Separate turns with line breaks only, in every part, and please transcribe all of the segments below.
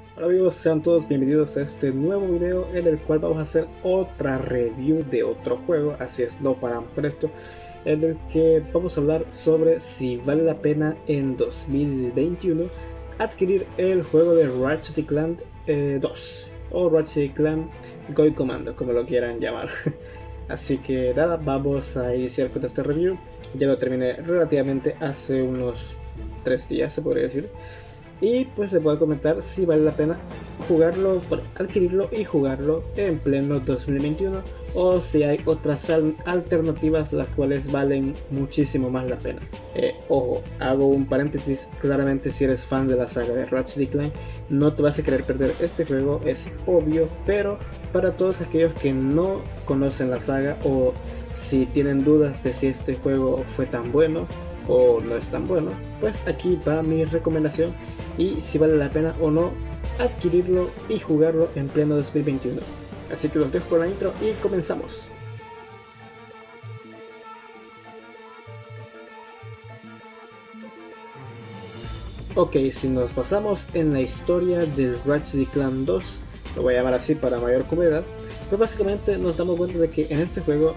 Hola amigos, sean todos bienvenidos a este nuevo video en el cual vamos a hacer otra review de otro juego, así es, no paramos con esto, en el que vamos a hablar sobre si vale la pena en 2021 adquirir el juego de Ratchet Clank 2 o Ratchet Clank Go Commando, como lo quieran llamar. Así que nada, vamos a iniciar con este review. Ya lo terminé relativamente hace unos 3 días, se podría decir. Y pues les voy a comentar si vale la pena jugarlo, bueno, adquirirlo y jugarlo en pleno 2021 o si hay otras alternativas las cuales valen muchísimo más la pena. Ojo, hago un paréntesis, claramente si eres fan de la saga de Ratchet y Clank no te vas a querer perder este juego, es obvio, pero para todos aquellos que no conocen la saga o si tienen dudas de si este juego fue tan bueno o no es tan bueno, pues aquí va mi recomendación y si vale la pena o no adquirirlo y jugarlo en pleno 2021. Así que los dejo con la intro y comenzamos. Ok, si nos basamos en la historia del Ratchet Clank 2, lo voy a llamar así para mayor comodidad, pues básicamente nos damos cuenta de que en este juego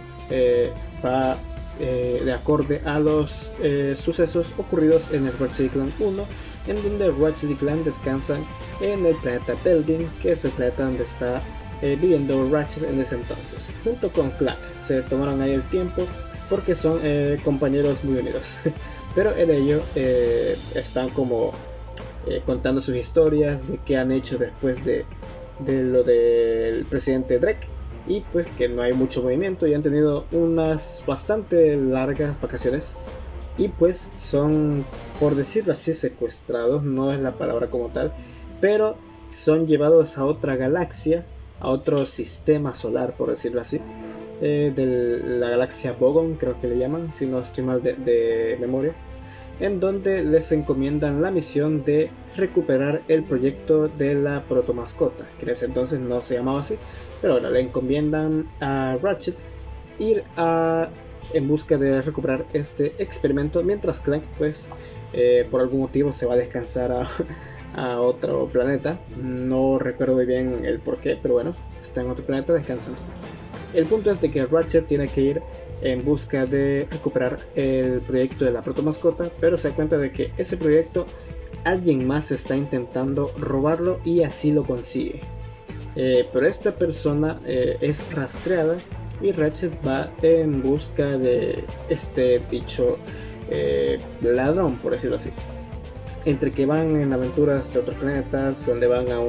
va de acorde a los sucesos ocurridos en el Ratchet Clank 1, en donde Ratchet y Clank descansan en el planeta Belding, que es el planeta donde está viviendo Ratchet en ese entonces, junto con Clank. Se tomaron ahí el tiempo porque son compañeros muy unidos. Pero en ello están como contando sus historias de qué han hecho después de lo del presidente Drake, y pues que no hay mucho movimiento y han tenido unas bastante largas vacaciones y pues son, por decirlo así, secuestrados, no es la palabra como tal, pero son llevados a otra galaxia, a otro sistema solar, por decirlo así, de la galaxia Bogon, creo que le llaman, si no estoy mal de memoria, en donde les encomiendan la misión de recuperar el proyecto de la protomascota, que en ese entonces no se llamaba así, pero bueno, le encomiendan a Ratchet ir en busca de recuperar este experimento, mientras Clank pues por algún motivo se va a descansar a otro planeta. No recuerdo muy bien el porqué, pero bueno, está en otro planeta descansando. El punto es de que Ratchet tiene que ir en busca de recuperar el proyecto de la protomascota, pero se da cuenta de que ese proyecto alguien más está intentando robarlo y así lo consigue. Pero esta persona es rastreada y Ratchet va en busca de este bicho ladrón, por decirlo así. Entre que van en aventuras de otros planetas, donde van a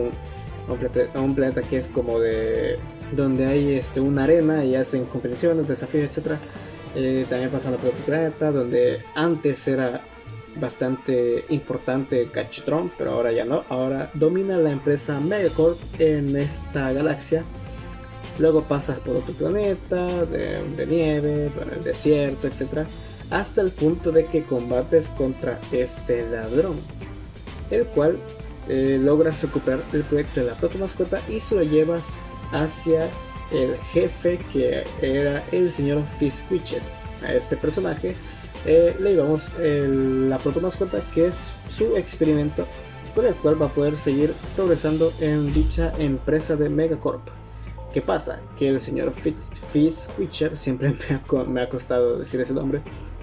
un planeta que es como de donde hay una arena y hacen competiciones, desafíos, etc. También pasan a otro planeta donde antes era bastante importante Cachetron, pero ahora ya no, ahora domina la empresa Megacorp en esta galaxia. Luego pasas por otro planeta de nieve, por el desierto, etc. Hasta el punto de que combates contra este ladrón, el cual logras recuperar el proyecto de la protomascota y se lo llevas hacia el jefe, que era el señor Fizzquitcher. A este personaje le llevamos la protomascota, que es su experimento con el cual va a poder seguir progresando en dicha empresa de Megacorp. ¿Qué pasa? Que el señor Fizzquitcher, siempre me ha costado decir ese nombre,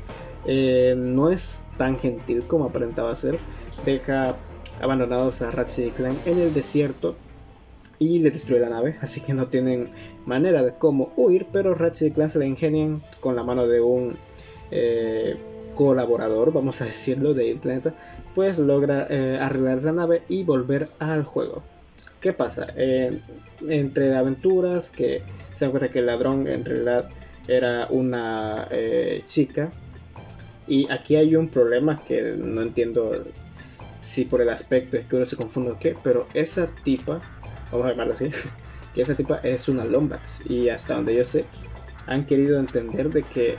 no es tan gentil como aparentaba ser. Deja abandonados a Ratchet y Clank en el desierto y le destruye la nave, así que no tienen manera de cómo huir, pero Ratchet y Clank se la ingenian con la mano de un colaborador, vamos a decirlo, del planeta, pues logra arreglar la nave y volver al juego. ¿Qué pasa? Entre aventuras que se encuentra que el ladrón en realidad era una chica, y aquí hay un problema que no entiendo si por el aspecto es que uno se confunde o qué, pero esa tipa, vamos a llamarla así, que esa tipa es una Lombax, y hasta donde yo sé han querido entender de que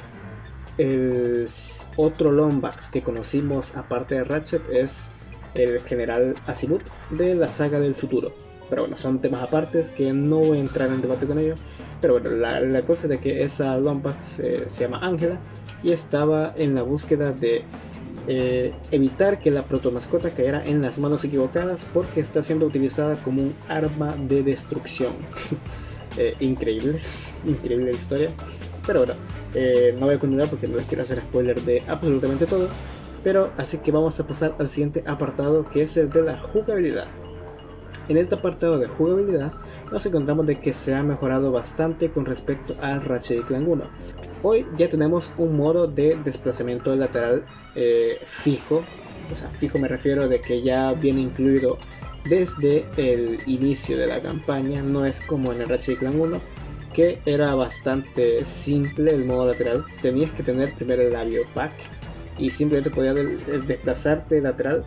el otro Lombax que conocimos aparte de Ratchet es el general Azimuth de la saga del futuro. Pero bueno, son temas apartes que no voy a entrar en debate con ellos. Pero bueno, la cosa es de que esa Lombax se llama Angela y estaba en la búsqueda de evitar que la protomascota cayera en las manos equivocadas porque está siendo utilizada como un arma de destrucción. Increíble, increíble la historia. Pero bueno, no voy a continuar porque no les quiero hacer spoiler de absolutamente todo. Pero así que vamos a pasar al siguiente apartado, que es el de la jugabilidad. En este apartado de jugabilidad nos encontramos de que se ha mejorado bastante con respecto a Ratchet & Clank 1. Hoy ya tenemos un modo de desplazamiento lateral fijo. O sea, fijo me refiero de que ya viene incluido desde el inicio de la campaña. No es como en el Ratchet & Clank 1, que era bastante simple el modo lateral. Tenías que tener primero el labio pack y simplemente podías desplazarte lateral.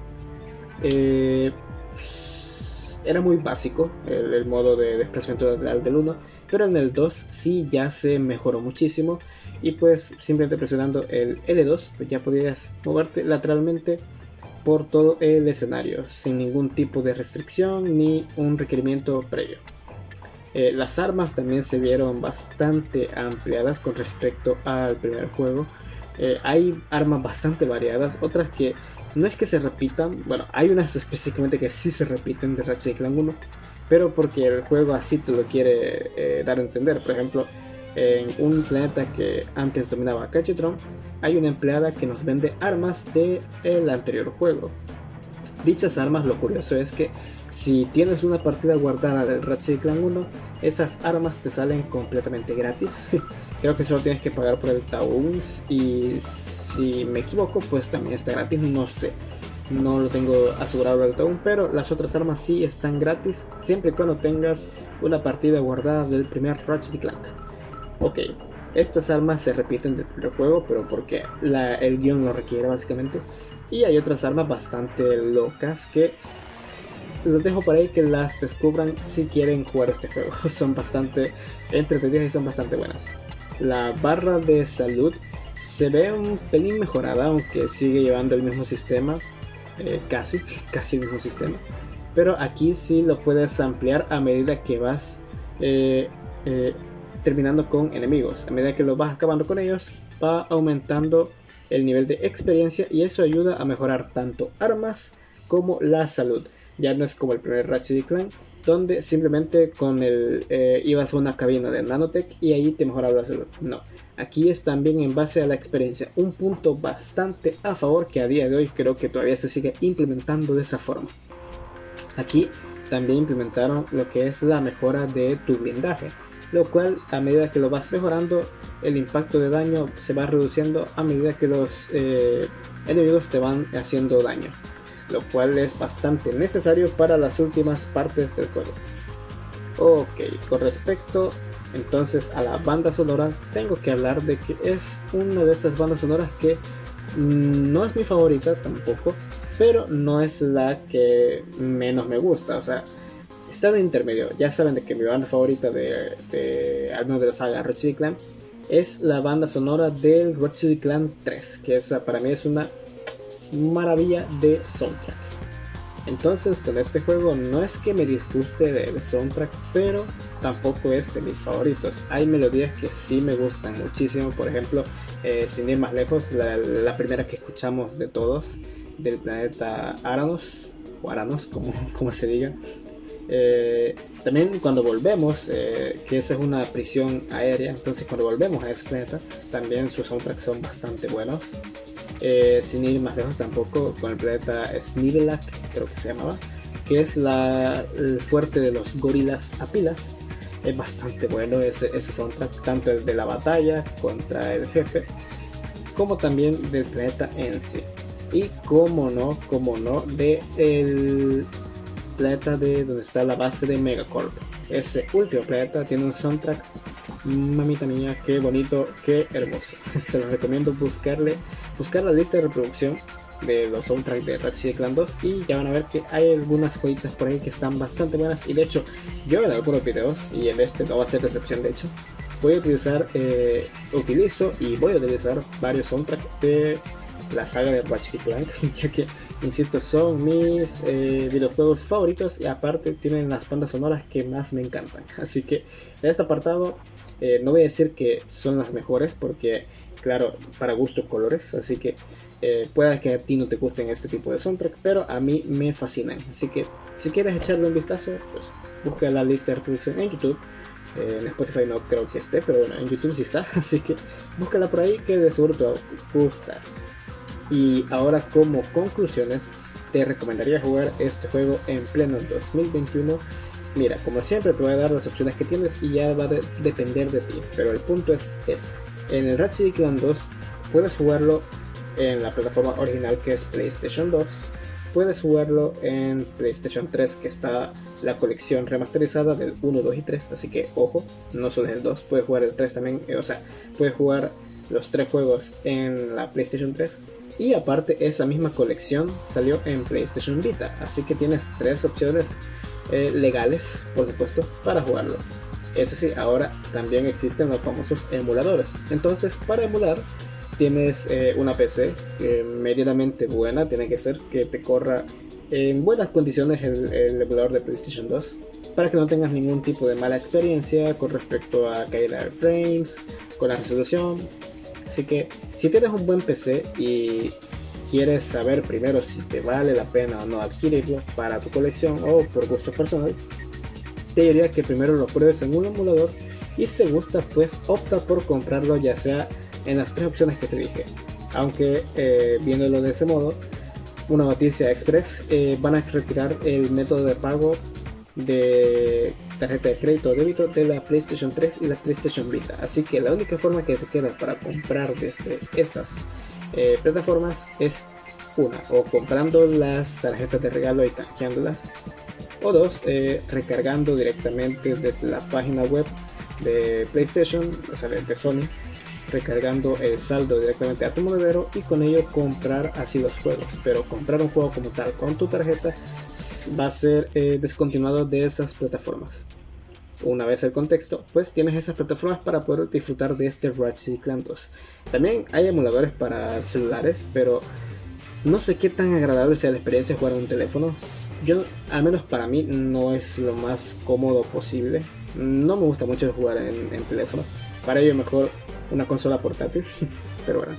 Era muy básico el modo de desplazamiento lateral del 1, pero en el 2 sí ya se mejoró muchísimo, y pues simplemente presionando el L2 pues ya podías moverte lateralmente por todo el escenario sin ningún tipo de restricción ni un requerimiento previo. Las armas también se vieron bastante ampliadas con respecto al primer juego. Hay armas bastante variadas, otras que no es que se repitan. Bueno, hay unas específicamente que sí se repiten de Ratchet & Clank 1, pero porque el juego así te lo quiere dar a entender. Por ejemplo, en un planeta que antes dominaba Cachetron, hay una empleada que nos vende armas del anterior juego. Dichas armas, lo curioso es que si tienes una partida guardada del Ratchet & Clank 1, esas armas te salen completamente gratis. Creo que solo tienes que pagar por el Tauns, y si me equivoco pues también está gratis, no sé, no lo tengo asegurado del Taun, pero las otras armas sí están gratis siempre y cuando tengas una partida guardada del primer Ratchet & Clank. Ok, estas armas se repiten del primer juego, pero porque el guión lo requiere básicamente, y hay otras armas bastante locas que los dejo por ahí que las descubran si quieren jugar este juego. Son bastante entretenidas y son bastante buenas. La barra de salud se ve un pelín mejorada, aunque sigue llevando el mismo sistema, casi el mismo sistema, pero aquí sí lo puedes ampliar a medida que vas terminando con enemigos. A medida que lo vas acabando con ellos, va aumentando el nivel de experiencia, y eso ayuda a mejorar tanto armas como la salud. Ya no es como el primer Ratchet & Clank, donde simplemente con ibas a una cabina de Nanotech y ahí te mejoraba la salud. No, aquí es también en base a la experiencia, un punto bastante a favor que a día de hoy creo que todavía se sigue implementando de esa forma. Aquí también implementaron lo que es la mejora de tu blindaje, lo cual a medida que lo vas mejorando, el impacto de daño se va reduciendo a medida que los enemigos te van haciendo daño, lo cual es bastante necesario para las últimas partes del juego. Ok, con respecto entonces a la banda sonora, tengo que hablar de que es una de esas bandas sonoras que no es mi favorita tampoco, pero no es la que menos me gusta. O sea, está de intermedio. Ya saben de que mi banda favorita al menos de la saga Ratchet & Clank es la banda sonora del Ratchet & Clank 3, que para mí es una maravilla de soundtrack. Entonces con este juego no es que me disguste del soundtrack, pero tampoco es de mis favoritos. Hay melodías que sí me gustan muchísimo. Por ejemplo, sin ir más lejos, la primera que escuchamos de todos, del planeta Aranos, o Aranos como se diga. También cuando volvemos, que esa es una prisión aérea, entonces cuando volvemos a ese planeta, también sus soundtracks son bastante buenos. Sin ir más lejos tampoco, con el planeta Snivelak, creo que se llamaba, que es el fuerte de los gorilas Apilas. Es bastante bueno ese soundtrack, tanto el de la batalla contra el jefe, como también del planeta en sí. Y como no, de el planeta de donde está la base de Megacorp. Ese último planeta tiene un soundtrack, mamita mía, qué bonito, qué hermoso. Se los recomiendo buscar la lista de reproducción de los soundtracks de Ratchet & Clank 2 y ya van a ver que hay algunas joyitas por ahí que están bastante buenas. Y de hecho, yo en algunos videos, y en este no va a ser excepción, de hecho, utilizo y voy a utilizar varios soundtracks de la saga de Ratchet & Clank, ya que, insisto, son mis videojuegos favoritos, y aparte tienen las bandas sonoras que más me encantan. Así que en este apartado no voy a decir que son las mejores, porque claro, para gusto colores, así que pueda que a ti no te gusten este tipo de soundtrack, pero a mí me fascinan. Así que si quieres echarle un vistazo, pues busca la lista de reproducción en YouTube. En Spotify no creo que esté, pero bueno, en YouTube sí está. Así que búscala por ahí, que de seguro te va a gustar. Y ahora, como conclusiones, te recomendaría jugar este juego en pleno 2021. Mira, como siempre te voy a dar las opciones que tienes y ya va a depender de ti, pero el punto es este. En el Ratchet Clank 2 puedes jugarlo en la plataforma original, que es PlayStation 2. Puedes jugarlo en PlayStation 3, que está la colección remasterizada del 1, 2 y 3, así que ojo, no solo el 2, puedes jugar el 3 también, o sea, puedes jugar los 3 juegos en la PlayStation 3. Y aparte, esa misma colección salió en PlayStation Vita, así que tienes 3 opciones legales, por supuesto, para jugarlo. Eso sí, ahora también existen los famosos emuladores. Entonces, para emular, tienes una PC medianamente buena, tiene que ser que te corra en buenas condiciones el emulador de PlayStation 2, para que no tengas ningún tipo de mala experiencia con respecto a caída de frames, con la resolución. Así que si tienes un buen PC y quieres saber primero si te vale la pena o no adquirirlo para tu colección o por gusto personal, te diría que primero lo pruebes en un emulador, y si te gusta, pues opta por comprarlo ya sea en las 3 opciones que te dije. Aunque viéndolo de ese modo, una noticia express, van a retirar el método de pago de tarjeta de crédito o débito de la PlayStation 3 y la PlayStation Vita, así que la única forma que te queda para comprar desde esas plataformas es una, o comprando las tarjetas de regalo y canjeándolas, o dos, recargando directamente desde la página web de PlayStation, o sea, de Sony, recargando el saldo directamente a tu monedero y con ello comprar así los juegos. Pero comprar un juego como tal con tu tarjeta va a ser descontinuado de esas plataformas. Una vez el contexto, pues tienes esas plataformas para poder disfrutar de este Ratchet Clank 2. También hay emuladores para celulares, pero no sé qué tan agradable sea la experiencia de jugar en un teléfono. Yo, al menos para mí, no es lo más cómodo posible. No me gusta mucho jugar en teléfono. Para ello mejor una consola portátil. Pero bueno,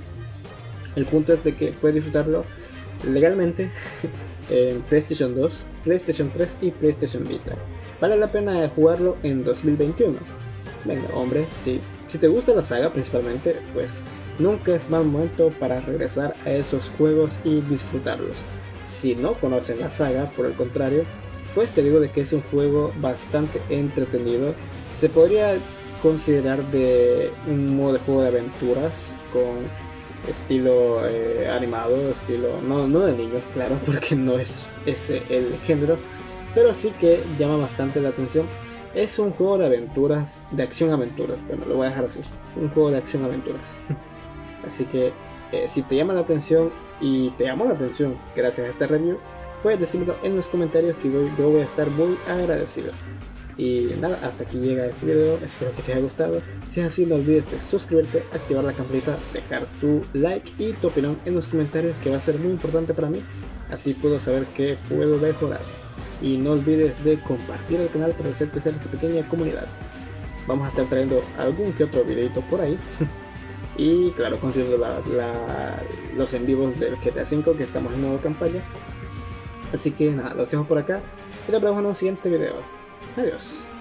el punto es de que puedes disfrutarlo legalmente en PlayStation 2, PlayStation 3 y PlayStation Vita. Vale la pena jugarlo en 2021. Venga, hombre, si te gusta la saga principalmente, pues nunca es mal momento para regresar a esos juegos y disfrutarlos. Si no conocen la saga, por el contrario, pues te digo de que es un juego bastante entretenido. Se podría considerar de un modo de juego de aventuras con estilo animado, estilo no de niños, claro, porque no es ese el género, pero sí que llama bastante la atención. Es un juego de aventuras, de acción-aventuras, bueno, lo voy a dejar así, un juego de acción-aventuras. Así que si te llama la atención y te llamó la atención gracias a esta review, puedes decírmelo en los comentarios, que yo voy a estar muy agradecido. Y nada, hasta aquí llega este video, espero que te haya gustado. Si es así, no olvides de suscribirte, activar la campanita, dejar tu like y tu opinión en los comentarios, que va a ser muy importante para mí, así puedo saber qué puedo mejorar. Y no olvides de compartir el canal para hacer crecer esta pequeña comunidad. Vamos a estar trayendo algún que otro videito por ahí. Y claro, continuando los en vivos del GTA V, que estamos en nueva campaña. Así que nada, los dejo por acá y nos vemos en un siguiente video. Adiós.